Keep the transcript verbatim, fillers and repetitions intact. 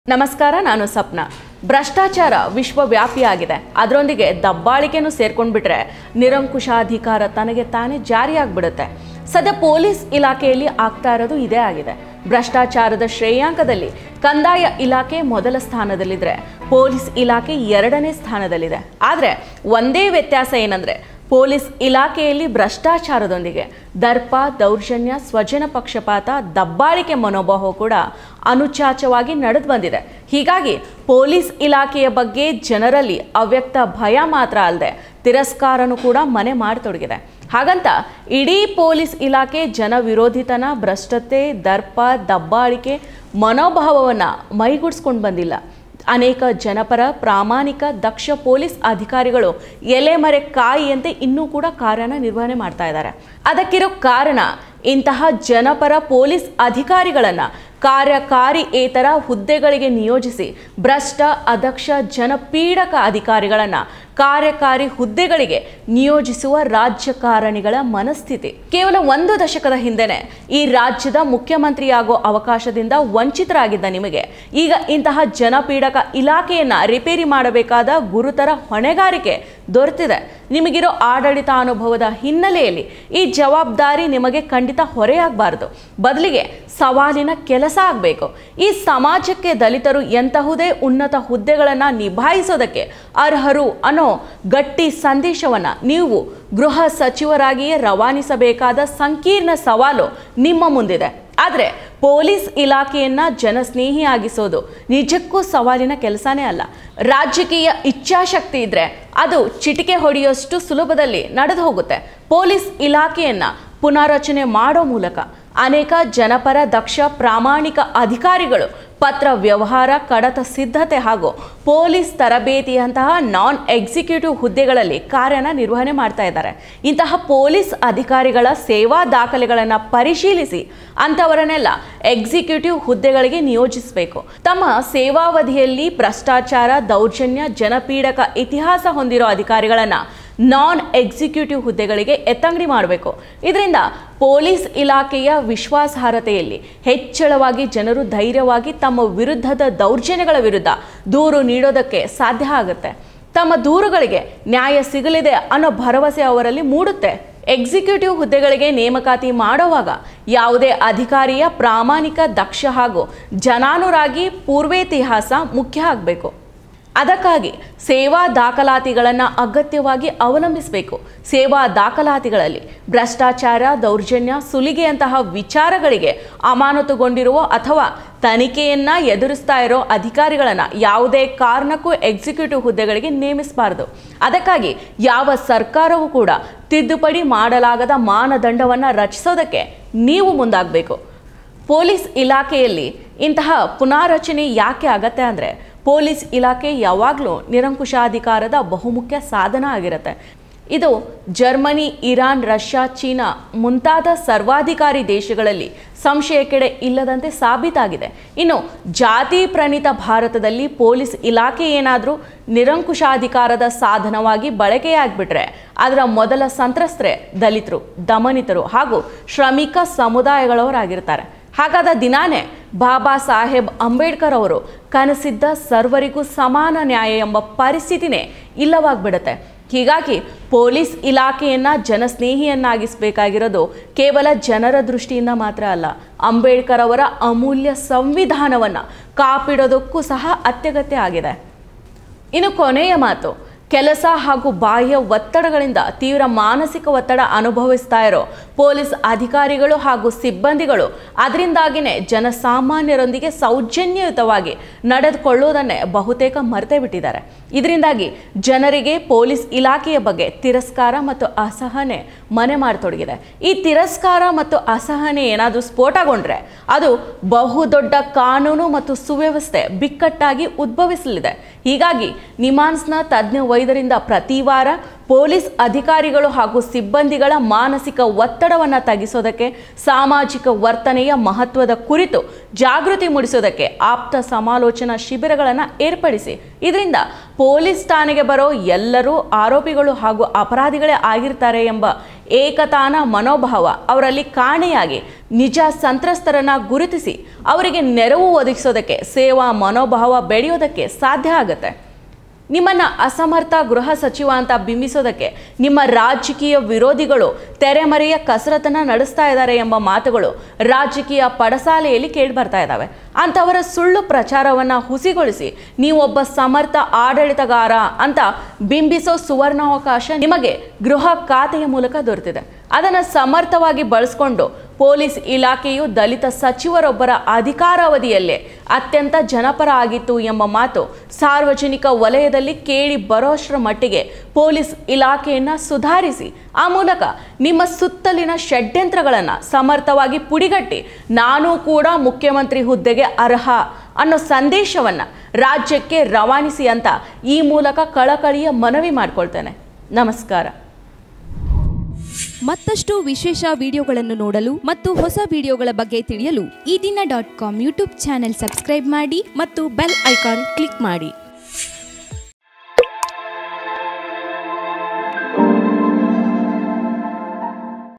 ನಮಸ್ಕಾರ, ನಾನು ಸಪ್ನ. ಭ್ರಷ್ಟಾಚಾರ ವಿಶ್ವವ್ಯಾಪಿಯಾಗಿದೆ. ಅದರೊಂದಿಗೆ ದಬ್ಬಾಳಿಕೆನೂ ಸೇರ್ಕೊಂಡು ಬಿಟ್ರೆ ನಿರಂಕುಶಾಧಿಕಾರ ತನಗೆ ತಾನೇ ಜಾರಿಯಾಗ್ಬಿಡುತ್ತೆ. ಸದ್ಯ ಪೊಲೀಸ್ ಇಲಾಖೆಯಲ್ಲಿ ಆಗ್ತಾ ಇರೋದು ಇದೇ ಆಗಿದೆ. ಭ್ರಷ್ಟಾಚಾರದ ಶ್ರೇಯಾಂಕದಲ್ಲಿ ಕಂದಾಯ ಇಲಾಖೆ ಮೊದಲ ಸ್ಥಾನದಲ್ಲಿದ್ರೆ ಪೊಲೀಸ್ ಇಲಾಖೆ ಎರಡನೇ ಸ್ಥಾನದಲ್ಲಿದೆ. ಆದರೆ ಒಂದೇ ವ್ಯತ್ಯಾಸ ಏನಂದ್ರೆ, ಪೊಲೀಸ್ ಇಲಾಖೆಯಲ್ಲಿ ಭ್ರಷ್ಟಾಚಾರದೊಂದಿಗೆ ದರ್ಪ, ದೌರ್ಜನ್ಯ, ಸ್ವಜನ ಪಕ್ಷಪಾತ, ದಬ್ಬಾಳಿಕೆ ಮನೋಭಾವ ಕೂಡ ಅನುಚಾಚವಾಗಿ ನಡೆದು ಬಂದಿದೆ. ಹೀಗಾಗಿ ಪೊಲೀಸ್ ಇಲಾಖೆಯ ಬಗ್ಗೆ ಜನರಲ್ಲಿ ಅವ್ಯಕ್ತ ಭಯ ಮಾತ್ರ ಅಲ್ಲದೆ ತಿರಸ್ಕಾರನೂ ಕೂಡ ಮನೆ ಮಾಡತೊಡಗಿದೆ. ಹಾಗಂತ ಇಡೀ ಪೊಲೀಸ್ ಇಲಾಖೆ ಜನ ವಿರೋಧಿತನ, ಭ್ರಷ್ಟತೆ, ದರ್ಪ, ದಬ್ಬಾಳಿಕೆ ಮನೋಭಾವವನ್ನು ಮೈಗೂಡಿಸ್ಕೊಂಡು ಬಂದಿಲ್ಲ. ಅನೇಕ ಜನಪರ, ಪ್ರಾಮಾಣಿಕ, ದಕ್ಷ ಪೊಲೀಸ್ ಅಧಿಕಾರಿಗಳು ಎಲೆಮರೆ ಕಾಯಿಯಂತೆ ಇನ್ನೂ ಕೂಡ ಕಾರ್ಯನ ನಿರ್ವಹಣೆ ಮಾಡ್ತಾ ಇದ್ದಾರೆ. ಅದಕ್ಕಿರೋ ಕಾರಣ, ಇಂತಹ ಜನಪರ ಪೊಲೀಸ್ ಅಧಿಕಾರಿಗಳನ್ನು ಕಾರ್ಯಕಾರಿಯೇತರ ಹುದ್ದೆಗಳಿಗೆ ನಿಯೋಜಿಸಿ ಭ್ರಷ್ಟ, ಅದಕ್ಷ, ಜನಪೀಡಕ ಅಧಿಕಾರಿಗಳನ್ನು ಕಾರ್ಯಕಾರಿ ಹುದ್ದೆಗಳಿಗೆ ನಿಯೋಜಿಸುವ ರಾಜಕಾರಣಿಗಳ ಮನಸ್ಥಿತಿ. ಕೇವಲ ಒಂದು ದಶಕದ ಹಿಂದೆನೆ ಈ ರಾಜ್ಯದ ಮುಖ್ಯಮಂತ್ರಿಯಾಗೋ ಅವಕಾಶದಿಂದ ವಂಚಿತರಾಗಿದ್ದ ನಿಮಗೆ ಈಗ ಇಂತಹ ಜನಪೀಡಕ ಇಲಾಖೆಯನ್ನ ರಿಪೇರಿ ಮಾಡಬೇಕಾದ ಗುರುತರ ಹೊಣೆಗಾರಿಕೆ ದೊರೆತಿದೆ. ನಿಮಗಿರೋ ಆಡಳಿತಾನುಭವದ ಹಿನ್ನೆಲೆಯಲ್ಲಿ ಈ ಜವಾಬ್ದಾರಿ ನಿಮಗೆ ಖಂಡಿತ ಹೊರೆಯಾಗಬಾರದು, ಬದಲಿಗೆ ಸವಾಲಿನ ಕೆಲಸ ಆಗಬೇಕು. ಈ ಸಮಾಜಕ್ಕೆ ದಲಿತರು ಎಂತಹುದೇ ಉನ್ನತ ಹುದ್ದೆಗಳನ್ನು ನಿಭಾಯಿಸೋದಕ್ಕೆ ಅರ್ಹರು ಅನ್ನೋ ಗಟ್ಟಿ ಸಂದೇಶವನ್ನು ನೀವು ಗೃಹ ಸಚಿವರಾಗಿಯೇ ರವಾನಿಸಬೇಕಾದ ಸಂಕೀರ್ಣ ಸವಾಲು ನಿಮ್ಮ ಮುಂದಿದೆ. ಆದರೆ ಪೊಲೀಸ್ ಇಲಾಖೆಯನ್ನ ಜನಸ್ನೇಹಿಯಾಗಿಸೋದು ನಿಜಕ್ಕೂ ಸವಾಲಿನ ಕೆಲಸನೇ ಅಲ್ಲ. ರಾಜಕೀಯ ಇಚ್ಛಾಶಕ್ತಿ ಇದ್ರೆ ಅದು ಚಿಟಿಕೆ ಹೊಡೆಯೋಷ್ಟು ಸುಲಭದಲ್ಲಿ ನಡೆದು ಹೋಗುತ್ತೆ. ಪೊಲೀಸ್ ಇಲಾಖೆಯನ್ನ ಪುನಾರಚನೆ ಮಾಡೋ ಮೂಲಕ ಅನೇಕ ಜನಪರ, ದಕ್ಷ, ಪ್ರಾಮಾಣಿಕ ಅಧಿಕಾರಿಗಳು ಪತ್ರ ವ್ಯವಹಾರ, ಕಡತ ಸಿದ್ಧತೆ ಹಾಗೂ ಪೊಲೀಸ್ ತರಬೇತಿಯಂತಹ ನಾನ್ ಎಕ್ಸಿಕ್ಯೂಟಿವ್ ಹುದ್ದೆಗಳಲ್ಲಿ ಕಾರ್ಯನ ನಿರ್ವಹಣೆ ಮಾಡ್ತಾ ಇದ್ದಾರೆ. ಇಂತಹ ಪೊಲೀಸ್ ಅಧಿಕಾರಿಗಳ ಸೇವಾ ದಾಖಲೆಗಳನ್ನು ಪರಿಶೀಲಿಸಿ ಅಂಥವರನ್ನೆಲ್ಲ ಎಕ್ಸಿಕ್ಯೂಟಿವ್ ಹುದ್ದೆಗಳಿಗೆ ನಿಯೋಜಿಸಬೇಕು. ತಮ್ಮ ಸೇವಾವಧಿಯಲ್ಲಿ ಭ್ರಷ್ಟಾಚಾರ, ದೌರ್ಜನ್ಯ, ಜನಪೀಡಕ ಇತಿಹಾಸ ಹೊಂದಿರೋ ಅಧಿಕಾರಿಗಳನ್ನು ನಾನ್ ಎಕ್ಸಿಕ್ಯೂಟಿವ್ ಹುದ್ದೆಗಳಿಗೆ ಎತ್ತಂಗಡಿ ಮಾಡಬೇಕು. ಇದರಿಂದ ಪೊಲೀಸ್ ಇಲಾಖೆಯ ವಿಶ್ವಾಸಾರ್ಹತೆಯಲ್ಲಿ ಹೆಚ್ಚಳವಾಗಿ ಜನರು ಧೈರ್ಯವಾಗಿ ತಮ್ಮ ವಿರುದ್ಧದ ದೌರ್ಜನ್ಯಗಳ ವಿರುದ್ಧ ದೂರು ನೀಡೋದಕ್ಕೆ ಸಾಧ್ಯ ಆಗುತ್ತೆ. ತಮ್ಮ ದೂರುಗಳಿಗೆ ನ್ಯಾಯ ಸಿಗಲಿದೆ ಅನ್ನೋ ಭರವಸೆ ಅವರಲ್ಲಿ ಮೂಡುತ್ತೆ. ಎಕ್ಸಿಕ್ಯೂಟಿವ್ ಹುದ್ದೆಗಳಿಗೆ ನೇಮಕಾತಿ ಮಾಡುವಾಗ ಯಾವುದೇ ಅಧಿಕಾರಿಯ ಪ್ರಾಮಾಣಿಕ, ದಕ್ಷ ಹಾಗೂ ಜನಾನುರಾಗಿ ಪೂರ್ವೇತಿಹಾಸ ಮುಖ್ಯ ಆಗಬೇಕು. ಅದಕ್ಕಾಗಿ ಸೇವಾ ದಾಖಲಾತಿಗಳನ್ನು ಅಗತ್ಯವಾಗಿ ಅವಲಂಬಿಸಬೇಕು. ಸೇವಾ ದಾಖಲಾತಿಗಳಲ್ಲಿ ಭ್ರಷ್ಟಾಚಾರ, ದೌರ್ಜನ್ಯ, ಸುಲಿಗೆಯಂತಹ ವಿಚಾರಗಳಿಗೆ ಅಮಾನತುಗೊಂಡಿರುವ ಅಥವಾ ತನಿಖೆಯನ್ನು ಎದುರಿಸ್ತಾ ಇರೋ ಅಧಿಕಾರಿಗಳನ್ನು ಯಾವುದೇ ಕಾರಣಕ್ಕೂ ಎಕ್ಸಿಕ್ಯೂಟಿವ್ ಹುದ್ದೆಗಳಿಗೆ ನೇಮಿಸಬಾರದು. ಅದಕ್ಕಾಗಿ ಯಾವ ಸರ್ಕಾರವೂ ಕೂಡ ತಿದ್ದುಪಡಿ ಮಾಡಲಾಗದ ಮಾನದಂಡವನ್ನು ರಚಿಸೋದಕ್ಕೆ ನೀವು ಮುಂದಾಗಬೇಕು. ಪೊಲೀಸ್ ಇಲಾಖೆಯಲ್ಲಿ ಇಂತಹ ಪುನಾರಚನೆ ಯಾಕೆ ಆಗತ್ತೆ ಅಂದರೆ, ಪೊಲೀಸ್ ಇಲಾಖೆ ಯಾವಾಗಲೂ ನಿರಂಕುಶಾಧಿಕಾರದ ಬಹುಮುಖ್ಯ ಸಾಧನ ಆಗಿರುತ್ತೆ. ಇದು ಜರ್ಮನಿ, ಇರಾನ್, ರಷ್ಯಾ, ಚೀನಾ ಮುಂತಾದ ಸರ್ವಾಧಿಕಾರಿ ದೇಶಗಳಲ್ಲಿ ಸಂಶಯಕ್ಕೆಡೆ ಇಲ್ಲದಂತೆ ಸಾಬೀತಾಗಿದೆ. ಇನ್ನು ಜಾತಿ ಪ್ರಣೀತ ಭಾರತದಲ್ಲಿ ಪೊಲೀಸ್ ಇಲಾಖೆ ಏನಾದರೂ ನಿರಂಕುಶಾಧಿಕಾರದ ಸಾಧನವಾಗಿ ಬಳಕೆಯಾಗ್ಬಿಟ್ರೆ ಅದರ ಮೊದಲ ಸಂತ್ರಸ್ತರೇ ದಲಿತರು, ದಮನಿತರು ಹಾಗೂ ಶ್ರಮಿಕ ಸಮುದಾಯಗಳವರಾಗಿರ್ತಾರೆ. ಹಾಗಾದ ದಿನಾನೇ ಬಾಬಾ ಸಾಹೇಬ್ ಅಂಬೇಡ್ಕರ್ ಅವರು ಕನಸಿದ್ದ ಸರ್ವರಿಗೂ ಸಮಾನ ನ್ಯಾಯ ಎಂಬ ಪರಿಸ್ಥಿತಿನೇ ಇಲ್ಲವಾಗ್ಬಿಡುತ್ತೆ. ಹೀಗಾಗಿ ಪೊಲೀಸ್ ಇಲಾಖೆಯನ್ನು ಜನಸ್ನೇಹಿಯನ್ನಾಗಿಸಬೇಕಾಗಿರೋದು ಕೇವಲ ಜನರ ದೃಷ್ಟಿಯಿಂದ ಮಾತ್ರ ಅಲ್ಲ, ಅಂಬೇಡ್ಕರ್ ಅವರ ಅಮೂಲ್ಯ ಸಂವಿಧಾನವನ್ನು ಕಾಪಿಡೋದಕ್ಕೂ ಸಹ ಅತ್ಯಗತ್ಯ ಆಗಿದೆ. ಇನ್ನು ಕೊನೆಯ ಮಾತು, ಕೆಲಸ ಹಾಗೂ ಬಾಹ್ಯ ಒತ್ತಡಗಳಿಂದ ತೀವ್ರ ಮಾನಸಿಕ ಒತ್ತಡ ಅನುಭವಿಸ್ತಾ ಇರೋ ಪೊಲೀಸ್ ಅಧಿಕಾರಿಗಳು ಹಾಗೂ ಸಿಬ್ಬಂದಿಗಳು ಅದರಿಂದಾಗಿಯೇ ಜನಸಾಮಾನ್ಯರೊಂದಿಗೆ ಸೌಜನ್ಯಯುತವಾಗಿ ನಡೆದುಕೊಳ್ಳುವುದನ್ನೇ ಬಹುತೇಕ ಮರೆತೇ ಬಿಟ್ಟಿದ್ದಾರೆ. ಇದರಿಂದಾಗಿ ಜನರಿಗೆ ಪೊಲೀಸ್ ಇಲಾಖೆಯ ಬಗ್ಗೆ ತಿರಸ್ಕಾರ ಮತ್ತು ಅಸಹನೆ ಮನೆ ಮಾಡತೊಡಗಿದೆ. ಈ ತಿರಸ್ಕಾರ ಮತ್ತು ಅಸಹನೆ ಏನಾದರೂ ಸ್ಫೋಟಗೊಂಡ್ರೆ ಅದು ಬಹುದೊಡ್ಡ ಕಾನೂನು ಮತ್ತು ಸುವ್ಯವಸ್ಥೆ ಬಿಕ್ಕಟ್ಟಾಗಿ ಉದ್ಭವಿಸಲಿದೆ. ಹೀಗಾಗಿ ನಿಮಾನ್ಸ್ನ ತಜ್ಞ ವೈದ್ಯರಿಂದ ಪ್ರತಿ ವಾರ ಪೊಲೀಸ್ ಅಧಿಕಾರಿಗಳು ಹಾಗೂ ಸಿಬ್ಬಂದಿಗಳ ಮಾನಸಿಕ ಒತ್ತಡವನ್ನು ತಗ್ಗಿಸೋದಕ್ಕೆ, ಸಾಮಾಜಿಕ ವರ್ತನೆಯ ಮಹತ್ವದ ಕುರಿತು ಜಾಗೃತಿ ಮೂಡಿಸೋದಕ್ಕೆ ಆಪ್ತ ಸಮಾಲೋಚನಾ ಶಿಬಿರಗಳನ್ನು ಏರ್ಪಡಿಸಿ. ಇದರಿಂದ ಪೊಲೀಸ್ ಠಾಣೆಗೆ ಬರೋ ಎಲ್ಲರೂ ಆರೋಪಿಗಳು ಹಾಗೂ ಅಪರಾಧಿಗಳೇ ಆಗಿರ್ತಾರೆ ಎಂಬ ಏಕತಾನ ಮನೋಭಾವ ಅವರಲ್ಲಿ ಕಾಣೆಯಾಗಿ ನಿಜ ಸಂತ್ರಸ್ತರನ್ನ ಗುರುತಿಸಿ ಅವರಿಗೆ ನೆರವು ಒದಗಿಸೋದಕ್ಕೆ ಸೇವಾ ಮನೋಭಾವ ಬೆಳೆಯೋದಕ್ಕೆ ಸಾಧ್ಯ ಆಗುತ್ತೆ. ನಿಮ್ಮನ್ನು ಅಸಮರ್ಥ ಗೃಹ ಸಚಿವ ಅಂತ ಬಿಂಬಿಸೋದಕ್ಕೆ ನಿಮ್ಮ ರಾಜಕೀಯ ವಿರೋಧಿಗಳು ತೆರೆಮರೆಯ ಕಸರತ್ತನ್ನು ನಡೆಸ್ತಾ ಇದ್ದಾರೆ ಎಂಬ ಮಾತುಗಳು ರಾಜಕೀಯ ಪಡಸಾಲೆಯಲ್ಲಿ ಕೇಳಿ ಬರ್ತಾ ಇದ್ದಾವೆ. ಅಂಥವರ ಸುಳ್ಳು ಪ್ರಚಾರವನ್ನು ಹುಸಿಗೊಳಿಸಿ ನೀವೊಬ್ಬ ಸಮರ್ಥ ಆಡಳಿತಗಾರ ಅಂತ ಬಿಂಬಿಸೋ ಸುವರ್ಣಾವಕಾಶ ನಿಮಗೆ ಗೃಹ ಖಾತೆಯ ಮೂಲಕ ದೊರೆತಿದೆ. ಅದನ್ನು ಸಮರ್ಥವಾಗಿ ಬಳಸ್ಕೊಂಡು ಪೊಲೀಸ್ ಇಲಾಖೆಯು ದಲಿತ ಸಚಿವರೊಬ್ಬರ ಅಧಿಕಾರಾವಧಿಯಲ್ಲೇ ಅತ್ಯಂತ ಜನಪರ ಆಗಿತ್ತು ಎಂಬ ಮಾತು ಸಾರ್ವಜನಿಕ ವಲಯದಲ್ಲಿ ಕೇಳಿ ಬರೋಷ್ಟರ ಮಟ್ಟಿಗೆ ಪೊಲೀಸ್ ಇಲಾಖೆಯನ್ನು ಸುಧಾರಿಸಿ ಆ ಮೂಲಕ ನಿಮ್ಮ ಸುತ್ತಲಿನ ಷಡ್ಯಂತ್ರಗಳನ್ನು ಸಮರ್ಥವಾಗಿ ಪುಡಿಗಟ್ಟಿ ನಾನು ಕೂಡ ಮುಖ್ಯಮಂತ್ರಿ ಹುದ್ದೆಗೆ ಅರ್ಹ ಅನ್ನೋ ಸಂದೇಶವನ್ನು ರಾಜ್ಯಕ್ಕೆ ರವಾನಿಸಿ ಅಂತ ಈ ಮೂಲಕ ಕಳಕಳಿಯ ಮನವಿ ಮಾಡಿಕೊಳ್ತೇನೆ. ನಮಸ್ಕಾರ. ಮತ್ತಷ್ಟು ವಿಶೇಷ ವಿಡಿಯೋಗಳನ್ನು ನೋಡಲು ಮತ್ತು ಹೊಸ ವಿಡಿಯೋಗಳ ಬಗ್ಗೆ ತಿಳಿಯಲು Ee Dina dot com YouTube channel subscribe ಮಾಡಿ ಮತ್ತು ಬೆಲ್ ಐಕಾನ್ ಕ್ಲಿಕ್ ಮಾಡಿ.